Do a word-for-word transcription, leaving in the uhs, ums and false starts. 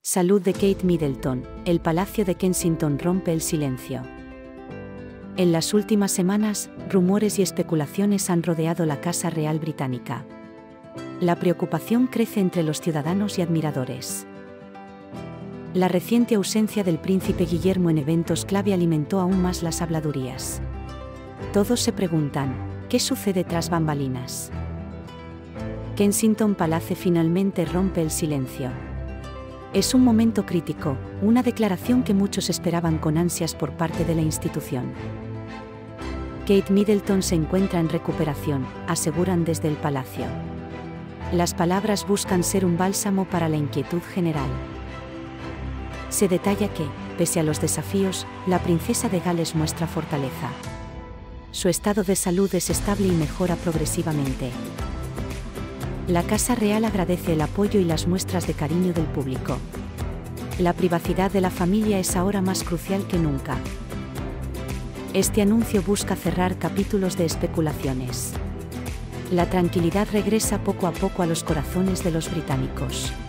Salud de Kate Middleton. El Palacio de Kensington rompe el silencio. En las últimas semanas, rumores y especulaciones han rodeado la Casa Real Británica. La preocupación crece entre los ciudadanos y admiradores. La reciente ausencia del príncipe Guillermo en eventos clave alimentó aún más las habladurías. Todos se preguntan, ¿qué sucede tras bambalinas? Kensington Palace finalmente rompe el silencio. Es un momento crítico, una declaración que muchos esperaban con ansias por parte de la institución. Kate Middleton se encuentra en recuperación, aseguran desde el palacio. Las palabras buscan ser un bálsamo para la inquietud general. Se detalla que, pese a los desafíos, la princesa de Gales muestra fortaleza. Su estado de salud es estable y mejora progresivamente. La Casa Real agradece el apoyo y las muestras de cariño del público. La privacidad de la familia es ahora más crucial que nunca. Este anuncio busca cerrar capítulos de especulaciones. La tranquilidad regresa poco a poco a los corazones de los británicos.